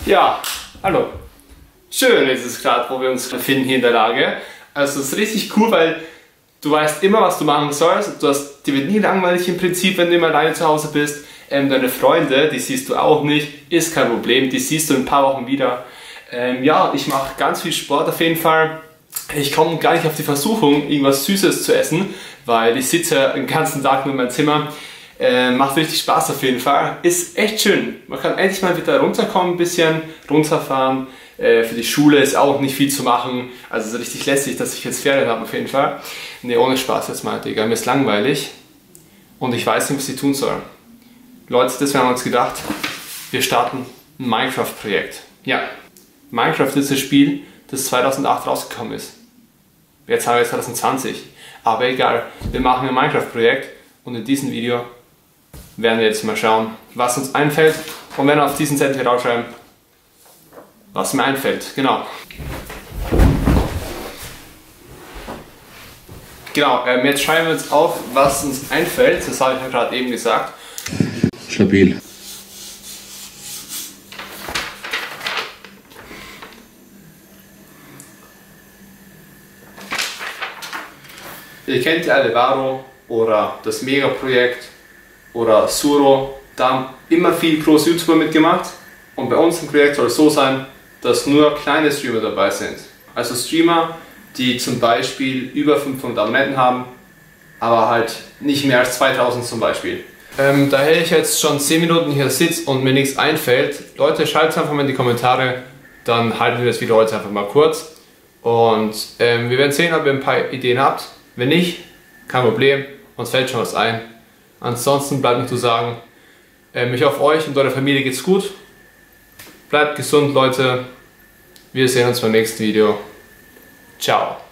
Ja, hallo. Schön ist es gerade, wo wir uns befinden hier in der Lage. Also es ist richtig cool, weil du weißt immer, was du machen sollst. Dir wird nie langweilig im Prinzip, wenn du immer alleine zu Hause bist. Deine Freunde, die siehst du auch nicht, ist kein Problem, die siehst du in ein paar Wochen wieder. Ja, ich mache ganz viel Sport auf jeden Fall. Ich komme gar nicht auf die Versuchung, irgendwas Süßes zu essen, weil ich sitze den ganzen Tag nur in meinem Zimmer. Macht richtig Spaß auf jeden Fall. Ist echt schön. Man kann endlich mal wieder runterkommen, ein bisschen runterfahren. Für die Schule ist auch nicht viel zu machen. Also es ist richtig lässig, dass ich jetzt Ferien habe auf jeden Fall. Ne, ohne Spaß jetzt mal, Digga. Mir ist langweilig und ich weiß nicht, was ich tun soll. Leute, deswegen haben wir uns gedacht, wir starten ein Minecraft-Projekt. Ja, Minecraft ist das Spiel, das 2008 rausgekommen ist. Jetzt haben wir 2020. Aber egal, wir machen ein Minecraft-Projekt und in diesem Video werden wir jetzt mal schauen, was uns einfällt und werden auf diesen Zettel hier rausschreiben, was mir einfällt. Genau. Genau, jetzt schreiben wir uns auf, was uns einfällt. Das habe ich ja gerade eben gesagt. Stabil. Ihr kennt ja alle Varo oder das Mega-Projekt oder Suro. Da haben immer viele große YouTuber mitgemacht. Und bei uns im Projekt soll es so sein, dass nur kleine Streamer dabei sind. Also Streamer, die zum Beispiel über 500 Abonnenten haben, aber halt nicht mehr als 2000 zum Beispiel. Da ich jetzt schon 10 Minuten hier sitze und mir nichts einfällt, Leute, schreibt es einfach mal in die Kommentare, dann halten wir das Video heute einfach mal kurz. Und wir werden sehen, ob ihr ein paar Ideen habt. Wenn nicht, kein Problem, uns fällt schon was ein. Ansonsten bleibt mir zu sagen, ich hoffe, euch und eurer Familie geht's gut. Bleibt gesund, Leute. Wir sehen uns beim nächsten Video. Ciao.